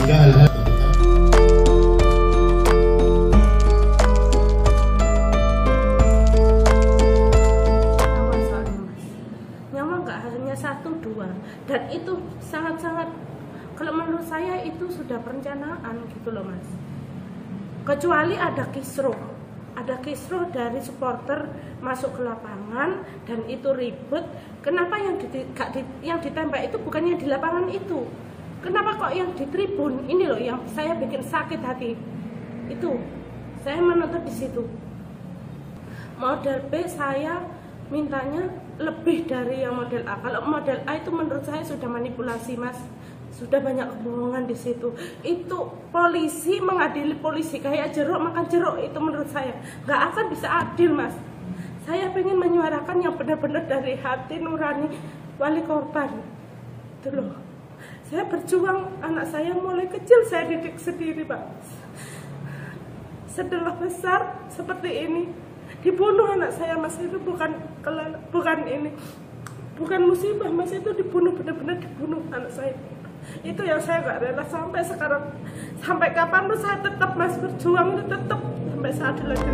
sehingga hal-hal nyawa nggak hanya 1-2, dan itu sangat-sangat, kalau menurut saya itu sudah perencanaan gitu loh Mas. Kecuali ada kisruh dari supporter masuk ke lapangan dan itu ribut. Kenapa yang ditembak itu bukan yang di lapangan itu? Kenapa kok yang di tribun? Ini loh yang saya bikin sakit hati. Itu saya menuntut di situ. Model B saya mintanya lebih dari yang model A. Kalau model A itu menurut saya sudah manipulasi Mas. Sudah banyak kebohongan di situ. Itu polisi mengadili polisi kayak jeruk makan jeruk, itu menurut saya nggak akan bisa adil Mas. Saya pengen menyuarakan yang benar-benar dari hati nurani wali korban. Itu loh. Saya berjuang, anak saya mulai kecil saya didik sendiri Pak. Setelah besar seperti ini dibunuh anak saya Mas, itu bukan ini, bukan musibah Mas, itu dibunuh, benar-benar dibunuh anak saya. Itu yang saya gak rela sampai sekarang, sampai kapan pun saya tetap Mas berjuang, itu tetap sampai saat ini.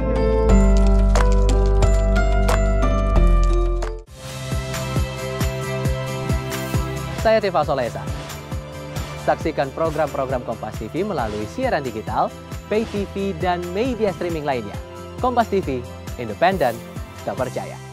Saya Tifa Solesa. Saksikan program-program Kompas TV melalui siaran digital, pay TV, dan media streaming lainnya. Kompas TV, independen, terpercaya.